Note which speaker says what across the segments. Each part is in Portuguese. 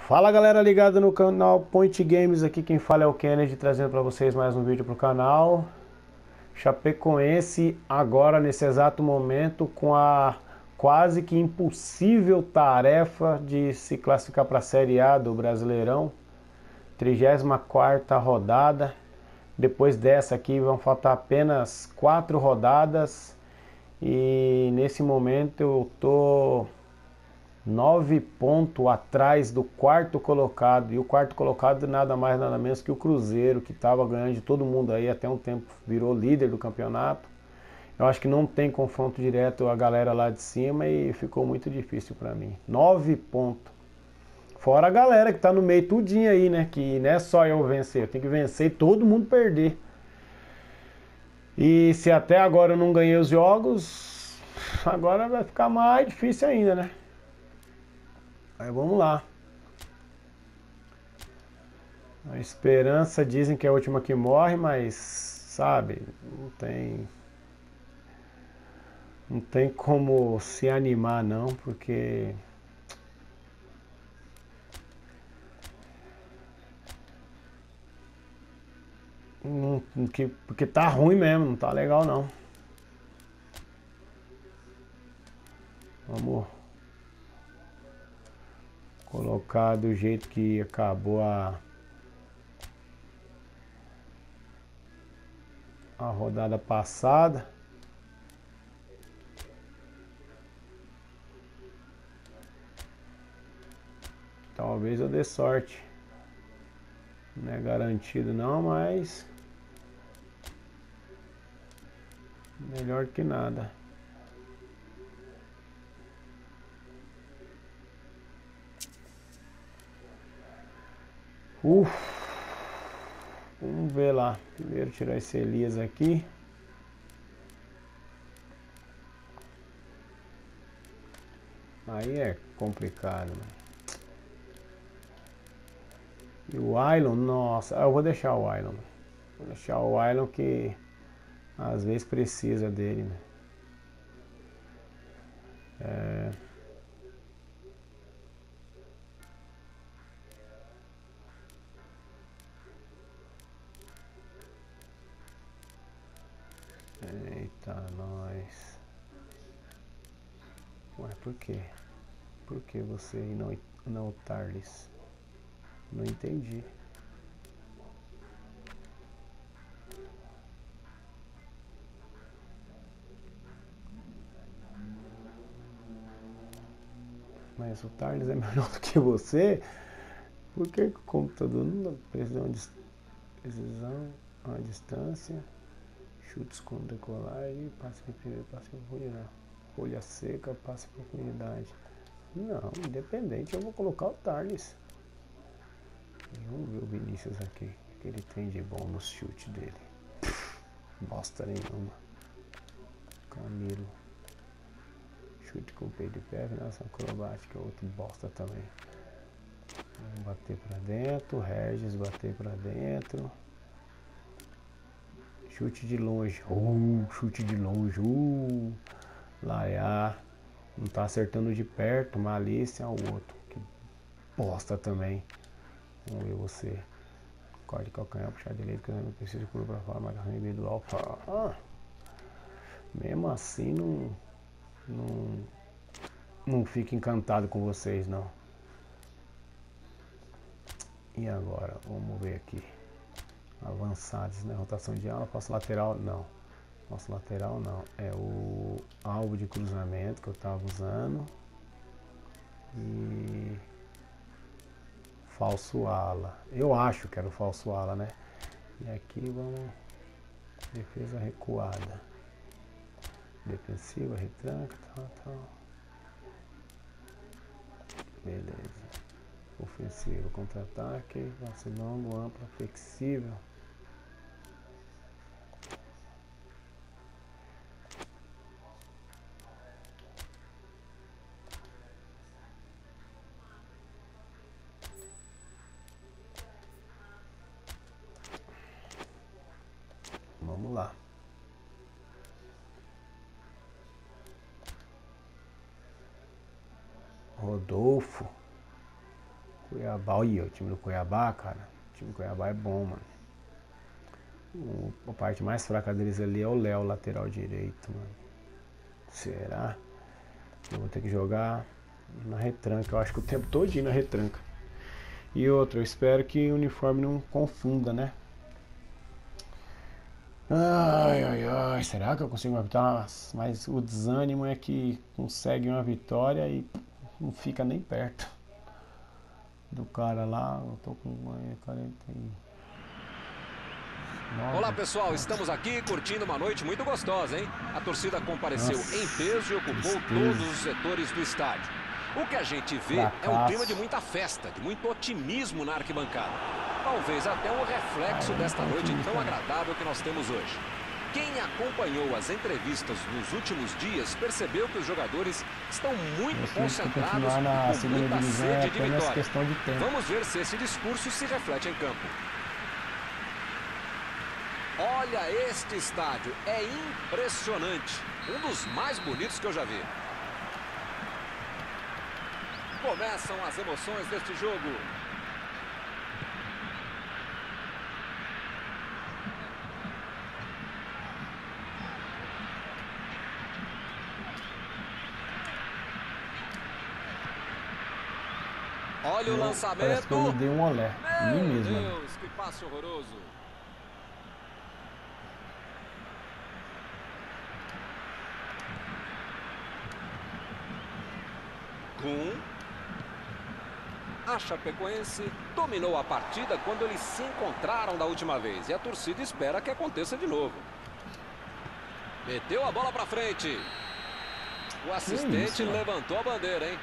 Speaker 1: Fala galera ligada no canal Point Games, aqui quem fala é o Kennedy, trazendo para vocês mais um vídeo para o canal. Chapecoense agora nesse exato momento com a quase que impossível tarefa de se classificar para a Série A do Brasileirão. 34ª rodada, depois dessa aqui vão faltar apenas 4 rodadas e nesse momento eu tô 9 pontos atrás do quarto colocado, e o quarto colocado nada mais nada menos que o Cruzeiro, que estava ganhando de todo mundo aí até um tempo, virou líder do campeonato. Eu acho que não tem confronto direto a galera lá de cima e ficou muito difícil para mim. 9 pontos. Fora a galera que tá no meio tudinho aí, né? Que não é só eu vencer, eu tenho que vencer e todo mundo perder. E se até agora eu não ganhei os jogos, agora vai ficar mais difícil ainda, né? Aí vamos lá. A esperança dizem que é a última que morre, mas sabe, não tem como se animar não, porque porque tá ruim mesmo, não tá legal não. Vamos colocar do jeito que acabou a rodada passada. Talvez eu dê sorte. Não é garantido não, mas melhor que nada. Vamos ver lá. Primeiro tirar esse Elias aqui. Aí é complicado, né? E o Ailon, nossa, eu vou deixar o Ailon. Vou deixar o Ailon que às vezes precisa dele, né? Eita, nós. Ué, por quê? Por que você não o Tarles? Não entendi. Mas o Tarles é melhor do que você? Por que o computador não precisa de precisão, a distância, chutes com decolagem, passe de primeiro, passe de profundidade, folha seca, passe de profundidade? Não, independente, eu vou colocar o Tarles. Vamos ver o Vinícius aqui, o que ele tem de bom no chute dele. Bosta nenhuma. Camilo. Chute com o peito de pé, finalização acrobática, outro bosta também. Vamos bater pra dentro, Regis bater pra dentro. Chute de longe, chute de longe, Laiá. Não tá acertando de perto, Malícia ao outro. Que bosta também. Vamos ver você. Corte de calcanhar, puxar direito, que eu não preciso curva pra fora, marcação individual. Mesmo assim não fico encantado com vocês não. E agora, vamos ver aqui. Avançados, né? Rotação de ala, passo lateral, não. Passo lateral não. É o alvo de cruzamento que eu tava usando. E falso ala. Eu acho que era o falso ala, né? E aqui vamos. Defesa recuada. Defensiva, retranca, tal. Beleza. Ofensivo, contra-ataque, passe longo, amplo, flexível. Vamos lá. Rodolfo. Cuiabá, olha o time do Cuiabá, cara. O time do Cuiabá é bom, mano. A parte mais fraca deles ali é o Léo, lateral direito, mano. Será? Eu vou ter que jogar na retranca. Eu acho que o tempo todinho na retranca. E outra, eu espero que o uniforme não confunda, né? Ai, ai, ai. Será que eu consigo apitar? Mas o desânimo é que consegue uma vitória e não fica nem perto do cara lá. Eu tô com 40 e...
Speaker 2: Olá pessoal, estamos aqui curtindo uma noite muito gostosa, hein? A torcida compareceu em peso e ocupou todos os setores do estádio. O que a gente vê é um clima de muita festa, de muito otimismo na arquibancada. Talvez até um reflexo desta noite tão agradável que nós temos hoje. Quem acompanhou as entrevistas nos últimos dias percebeu que os jogadores estão muito concentrados e com muita sede de vitória. Vamos ver se esse discurso se reflete em campo. Olha este estádio, é impressionante. Um dos mais bonitos que eu já vi. Começam as emoções deste jogo. Olha o lançamento.
Speaker 1: Parece que eu me dei um olé.
Speaker 2: Meu Deus, que passe horroroso. A Chapecoense dominou a partida quando eles se encontraram da última vez. E a torcida espera que aconteça de novo. Meteu a bola pra frente. O assistente levantou a bandeira, hein?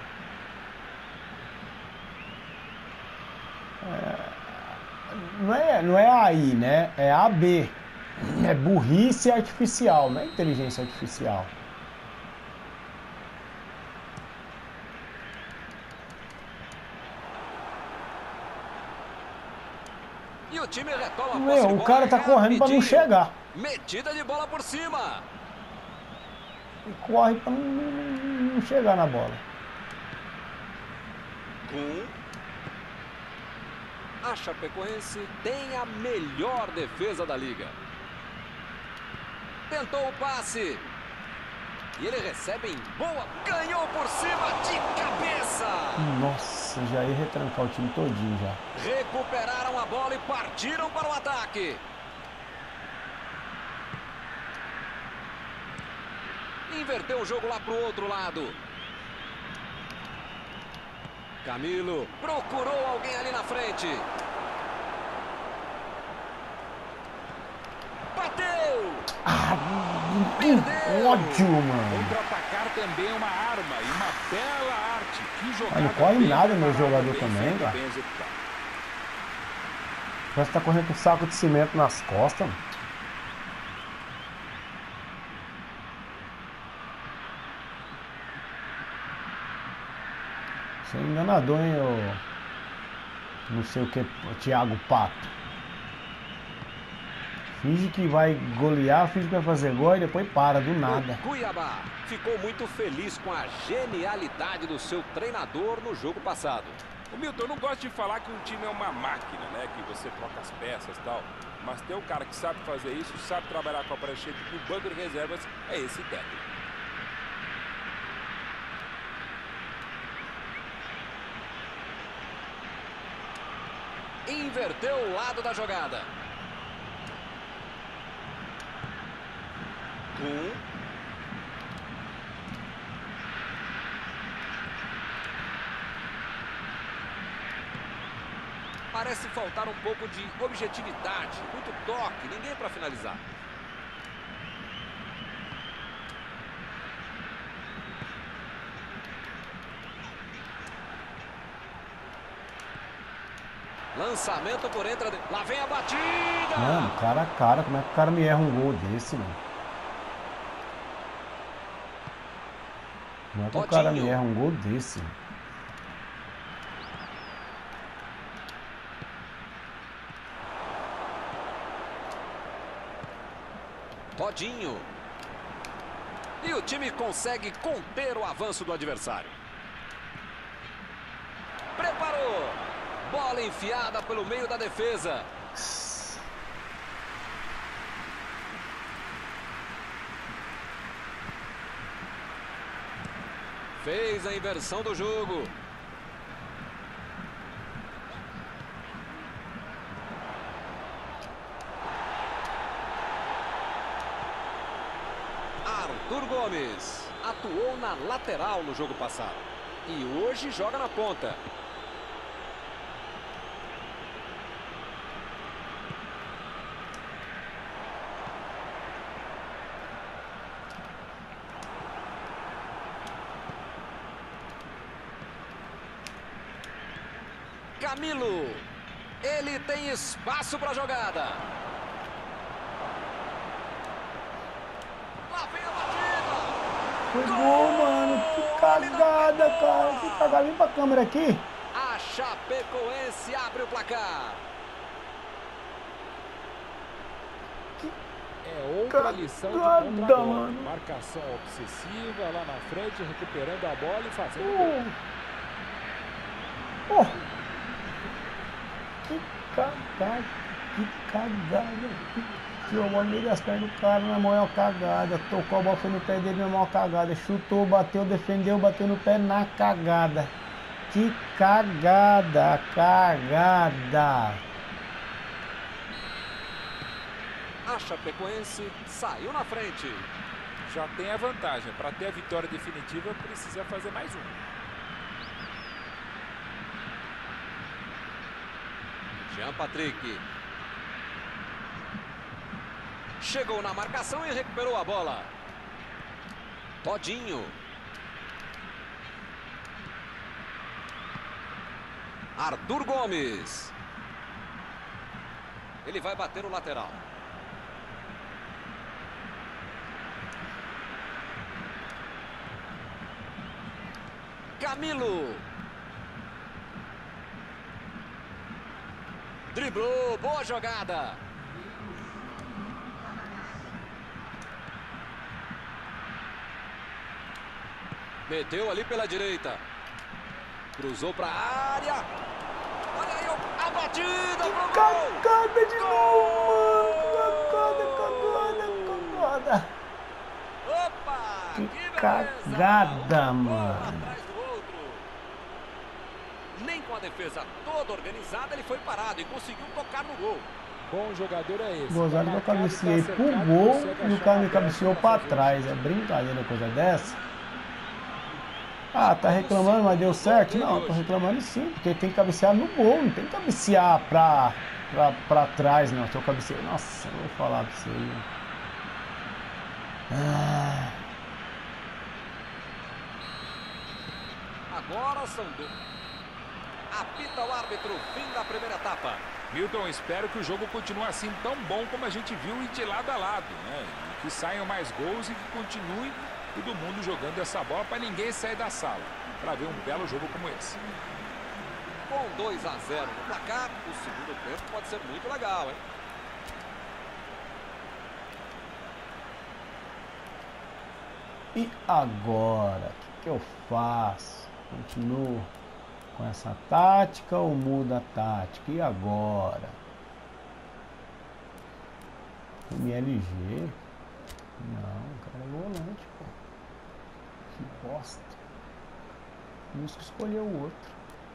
Speaker 1: Não é aí, né? É AB. É burrice artificial, não é inteligência artificial.
Speaker 2: E o time retoma a posse de bola.
Speaker 1: O cara tá correndo pra não chegar.
Speaker 2: Metida de bola por cima.
Speaker 1: E corre pra não chegar na bola.
Speaker 2: A Chapecoense tem a melhor defesa da liga. Tentou o passe. E ele recebe em boa. Ganhou por cima de cabeça.
Speaker 1: Nossa, já ia retrancar o time todinho já.
Speaker 2: Recuperaram a bola e partiram para o ataque. Inverteu o jogo lá para o outro lado. Camilo procurou alguém ali na frente. Bateu!
Speaker 1: Que ódio, mano.
Speaker 3: Contra-atacar também é uma arma e uma bela arte. Que jogada.
Speaker 1: Não corre nada meu jogador também, cara. Parece que tá correndo com um saco de cimento nas costas, mano. Você é enganador, hein, não sei o que, Thiago Pato. Finge que vai golear, finge que vai fazer gol e depois para, do nada.
Speaker 2: O Cuiabá ficou muito feliz com a genialidade do seu treinador no jogo passado.
Speaker 3: O Milton, eu não gosto de falar que um time é uma máquina, né? Que você troca as peças e tal. Mas tem um cara que sabe fazer isso, sabe trabalhar com a prancheta e o banco de reservas é esse técnico.
Speaker 2: Inverteu o lado da jogada. Parece faltar um pouco de objetividade, muito toque, ninguém para finalizar. Lançamento por entre... Lá vem a batida!
Speaker 1: Mano, cara a cara, como é que o cara me erra um gol desse, mano? Como é que o cara me erra um gol desse?
Speaker 2: Todinho. E o time consegue conter o avanço do adversário. Preparou. Bola enfiada pelo meio da defesa. Fez a inversão do jogo. Arthur Gomes atuou na lateral no jogo passado e hoje joga na ponta. Camilo, ele tem espaço para a jogada. Lá vem a batida.
Speaker 1: Que gol, mano. Que cagada, cara. Que cagada. Vem pra câmera aqui.
Speaker 2: A Chapecoense abre o placar.
Speaker 3: É outra lição de contra-golpe.
Speaker 1: Mano.
Speaker 3: Marcação obsessiva lá na frente, recuperando a bola e fazendo
Speaker 1: gol. Que cagada. Que cagada. Tirou a bola no meio das pernas do cara, na mão é uma cagada. Tocou a bola, foi no pé dele, na mão é uma cagada. Chutou, bateu, defendeu, bateu no pé na cagada. Que cagada, cagada.
Speaker 2: A Chapecoense saiu na frente.
Speaker 3: Já tem a vantagem. Para ter a vitória definitiva, precisa fazer mais um.
Speaker 2: Jean Patrick. Chegou na marcação e recuperou a bola. Todinho. Arthur Gomes. Ele vai bater no lateral. Camilo. Driblou, boa jogada. Meteu ali pela direita. Cruzou para a área. Olha aí a batida pro gol.
Speaker 1: Cagada de novo, mano. Cagada.
Speaker 2: Opa,
Speaker 1: que cagada, mano.
Speaker 2: Atrás do outro. Nem com a defesa toda organizada ele foi parado e conseguiu tocar no gol.
Speaker 3: Bom jogador é esse.
Speaker 1: Gozado que eu cabeceei pro gol e o cara me cabeceou para trás. É brincadeira coisa dessa? Ah, tá reclamando, mas deu certo? Não, tô reclamando sim, porque tem que cabecear no gol, não tem que cabecear pra trás, não. Se eu cabeceio, nossa, eu vou falar pra você aí.
Speaker 2: Agora são dois. Apita o árbitro, fim da primeira etapa.
Speaker 3: Milton, espero que o jogo continue assim tão bom como a gente viu e de lado a lado, né? E que saiam mais gols e que continue todo mundo jogando essa bola para ninguém sair da sala, para ver um belo jogo como esse.
Speaker 2: Com 2-0 no placar, o segundo tempo pode ser muito legal, hein?
Speaker 1: E agora, o que eu faço? Continuo com essa tática ou muda a tática? E agora? MLG? Não, o cara é volante, pô. Que bosta. Temos que escolher o outro.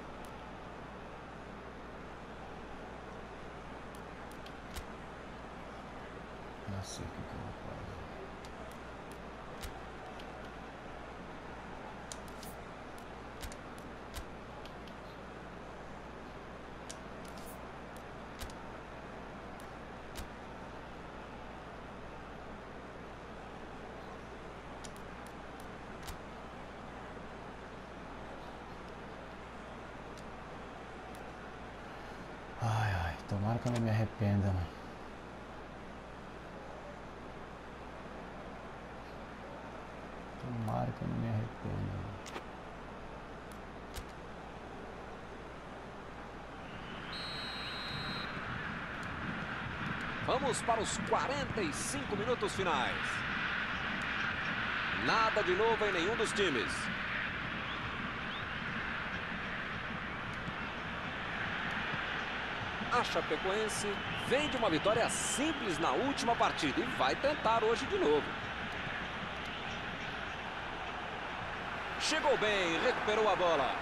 Speaker 1: Não sei o que eu vou fazer. Tomara que eu não me arrependa, mano. Tomara que eu não me arrependa, mano.
Speaker 2: Vamos para os 45 minutos finais. Nada de novo em nenhum dos times. A Chapecoense vem de uma vitória simples na última partida e vai tentar hoje de novo. Chegou bem, recuperou a bola.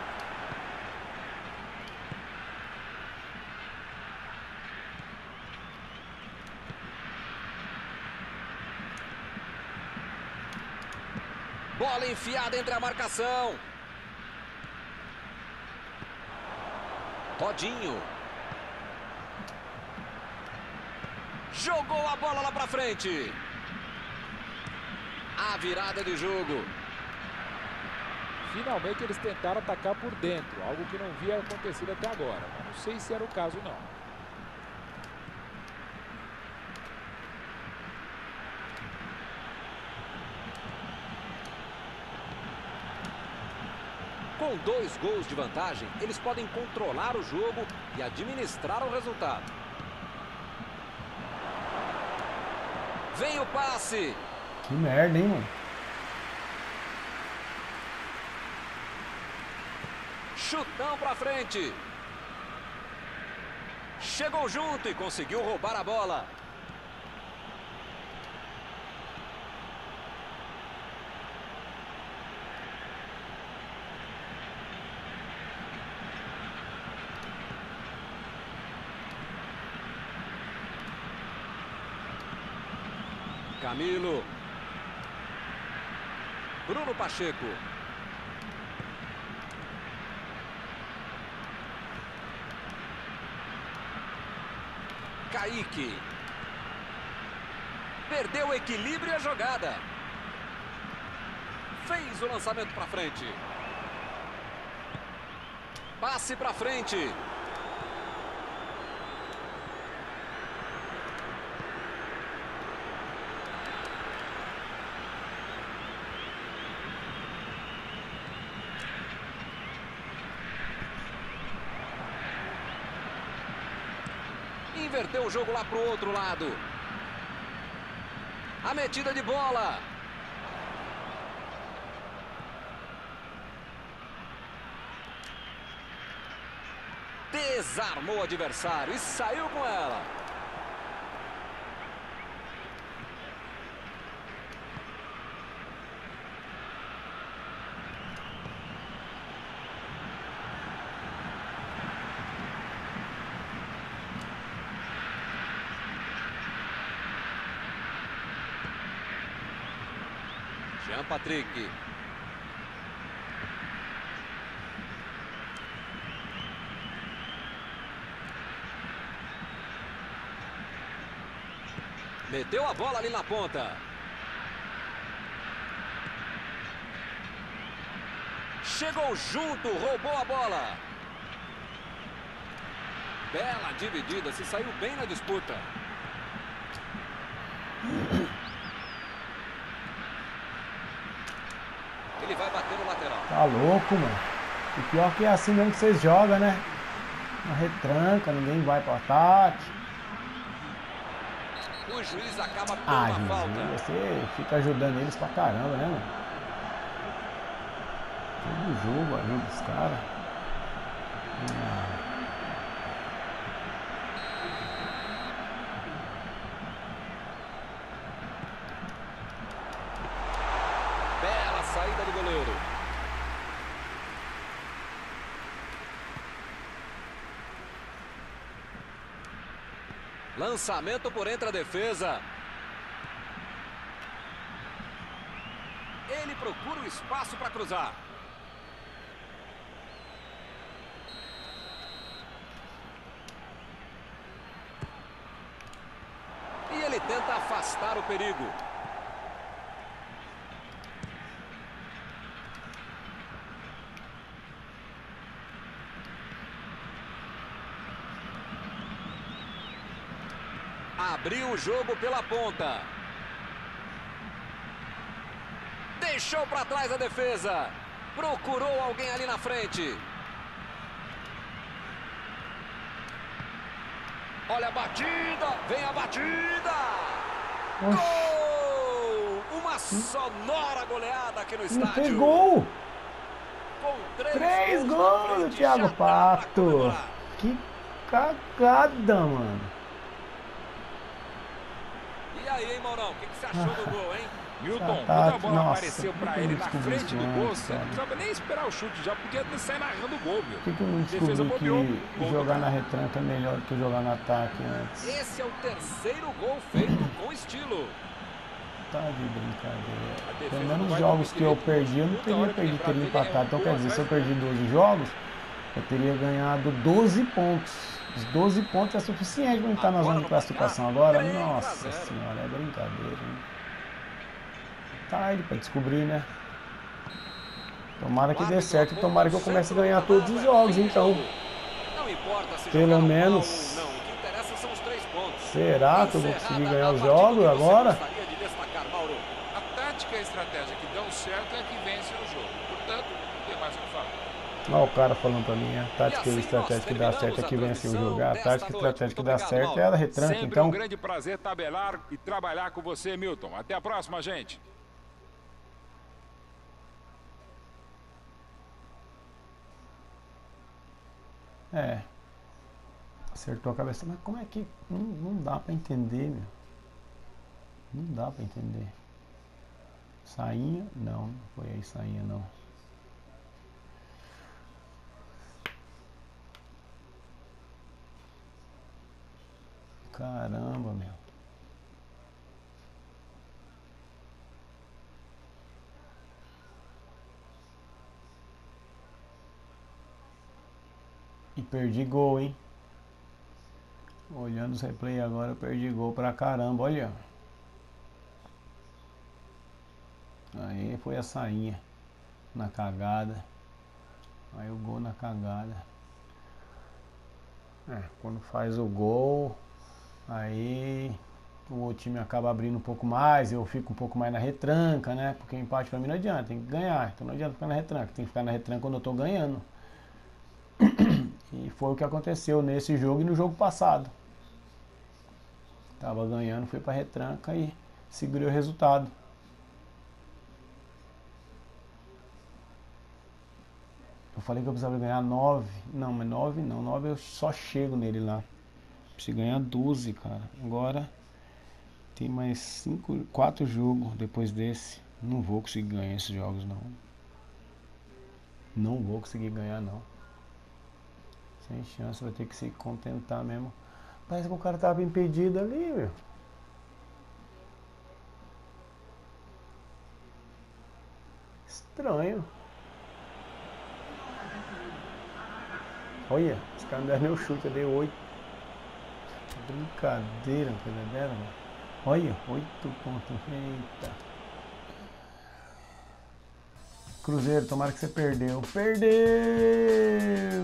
Speaker 2: Bola enfiada entre a marcação. Todinho. Jogou a bola lá pra frente. A virada de jogo.
Speaker 3: Finalmente eles tentaram atacar por dentro, algo que não havia acontecido até agora. Mas não sei se era o caso, não.
Speaker 2: Com 2 gols de vantagem, eles podem controlar o jogo e administrar o resultado. Vem o passe.
Speaker 1: Que merda, hein, mano?
Speaker 2: Chutão pra frente. Chegou junto e conseguiu roubar a bola. Camilo. Bruno Pacheco. Kaique. Perdeu o equilíbrio e a jogada. Fez o lançamento para frente. Passe para frente. Inverteu o jogo lá pro outro lado. A metida de bola. Desarmou o adversário e saiu com ela. Jean Patrick. Meteu a bola ali na ponta. Chegou junto, roubou a bola. Bela dividida, se saiu bem na disputa. Ele vai bater no lateral.
Speaker 1: Tá louco, mano. E pior que é assim mesmo que vocês jogam, né? Uma retranca, ninguém vai pro ataque.
Speaker 2: O juiz acaba dando uma falta.
Speaker 1: Você fica ajudando eles pra caramba, né, mano? Todo jogo ali dos caras.
Speaker 2: Bela saída do goleiro. Lançamento por entre a defesa. Ele procura o espaço para cruzar. E ele tenta afastar o perigo. Abriu o jogo pela ponta. Deixou para trás a defesa. Procurou alguém ali na frente. Olha a batida. Vem a batida. Gol! Uma sonora goleada aqui no estádio.
Speaker 1: Pegou!
Speaker 2: Com
Speaker 1: 3 gols do Thiago Pato. Que cagada, mano.
Speaker 2: E aí, hein, Maurão? O que você achou do gol, hein?
Speaker 3: Milton, quando a bola apareceu pra ele na frente do gol, você não precisava nem esperar o chute, já podia sair narrando o gol, meu.
Speaker 1: Por que eu não descobri que jogar na retranca é melhor do que jogar no ataque antes?
Speaker 2: Esse é o terceiro gol feito com estilo.
Speaker 1: Tá de brincadeira. Pelo menos os jogos que eu perdi, eu não teria perdido, teria empatado. Então quer dizer, se eu perdi 12 jogos, eu teria ganhado 12 pontos. Os 12 pontos é suficiente para estar na zona de classificação. Agora, nossa senhora, é brincadeira, hein? Tarde para descobrir, né? Tomara que dê certo e tomara que eu comece a ganhar todos os jogos, então. Pelo menos. Será que eu vou conseguir ganhar os jogos agora?
Speaker 3: A tática e a estratégia que dão certo é a que vence o jogo. Portanto, não tem mais o que falar.
Speaker 1: Olha o cara falando pra mim, a tática e a estratégia que dá certo é que vence o jogo. A tática e a estratégia que dá certo é a retranca,
Speaker 3: Sempre
Speaker 1: então.
Speaker 3: um grande prazer tabelar e trabalhar com você, Milton. Até a próxima, gente.
Speaker 1: É. Acertou a cabeça. Mas como é que. Não dá pra entender, meu. Não dá pra entender. Sainha? Não, não foi aí sainha, não. Caramba, meu. E perdi gol, hein? Olhando os replay agora, eu perdi gol pra caramba, olha. Aí foi a sainha na cagada. Aí o gol na cagada. É, quando faz o gol, aí o outro time acaba abrindo um pouco mais, eu fico um pouco mais na retranca, né? Porque empate pra mim não adianta, tem que ganhar. Então não adianta ficar na retranca, tem que ficar na retranca quando eu tô ganhando. E foi o que aconteceu nesse jogo e no jogo passado. Tava ganhando, fui pra retranca e segurei o resultado. Eu falei que eu precisava ganhar 9. Não, mas 9 não. 9 eu só chego nele lá. Preciso ganhar 12, cara. Agora tem mais 4 jogos depois desse. Não vou conseguir ganhar esses jogos, não. Não vou conseguir ganhar, não. Sem chance, vai ter que se contentar mesmo. Parece que o cara tava impedido ali, meu. Estranho. Olha, esse cara não deram nem o chute, eu dei 8. Brincadeira, uma coisa dela, mano. Olha, 8 pontos. Eita. Cruzeiro, tomara que você perdeu. Perdeu!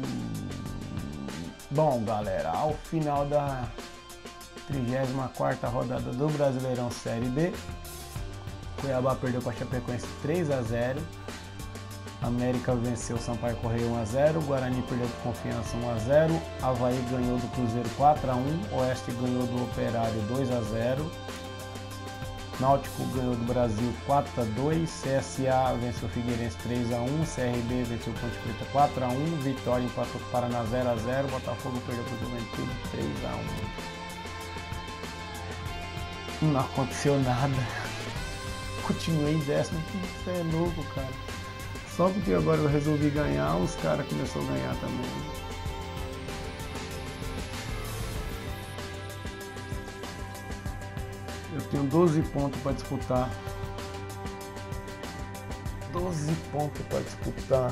Speaker 1: Bom, galera, ao final da 34ª rodada do Brasileirão Série B, Cuiabá perdeu para a Chapecoense 3-0. América venceu o Sampaio Correia 1-0, Guarani perdeu por Confiança 1-0, Avaí ganhou do Cruzeiro 4-1, Oeste ganhou do Operário 2-0, Náutico ganhou do Brasil 4-2, CSA venceu o Figueirense 3-1, CRB venceu o Ponte Preta 4-1, Vitória empatou com o Paraná 0-0, Botafogo perdeu para o Juventude 3-1. Não aconteceu nada. Continuei em 10º, isso é louco, cara. Só porque agora eu resolvi ganhar, os caras começaram a ganhar também. Eu tenho 12 pontos para disputar. 12 pontos para disputar.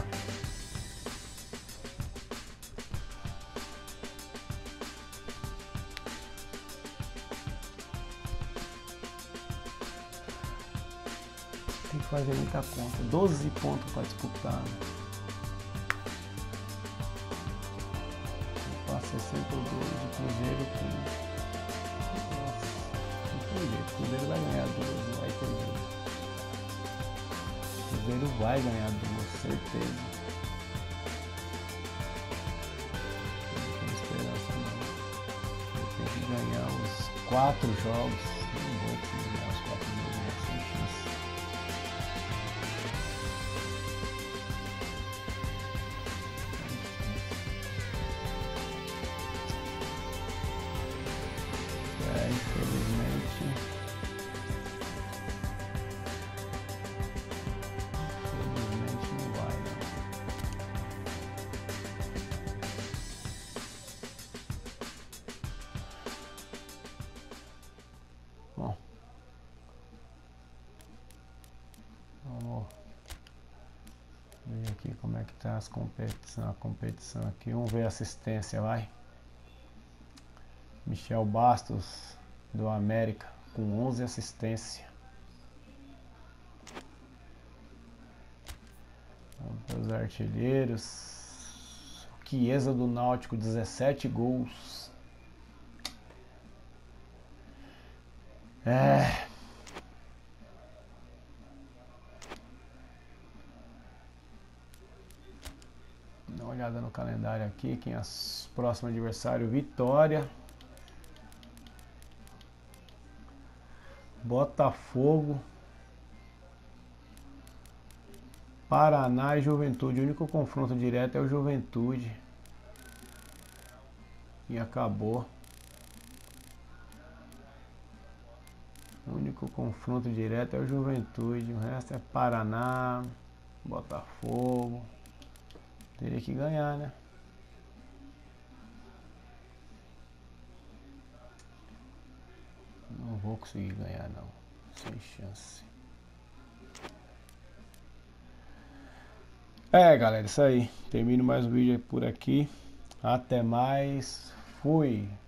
Speaker 1: Tem que fazer muita conta. 12 pontos para disputar. Eu faço 62 de Cruzeiro 15. O Cruzeiro vai ganhar 2, não vai ter jeito. O Cruzeiro vai ganhar 2, certeza. Não tenho esperança não. Eu tenho que ganhar os 4 jogos. Não vou conseguir ganhar os 4 jogos, né? Sem chance. ver como é que tá a competição aqui. Vamos ver a assistência, vai. Michel Bastos, do América, com 11 assistências. Vamos para os artilheiros. Chiesa do Náutico, 17 gols. Dá uma olhada no calendário aqui. Quem é o próximo adversário? Vitória, Botafogo, Paraná e Juventude. O único confronto direto é o Juventude. E acabou. O único confronto direto é o Juventude. O resto é Paraná, Botafogo. Teria que ganhar, né? Não vou conseguir ganhar, não. Sem chance. Galera, isso aí. Termino mais um vídeo por aqui. Até mais. Fui.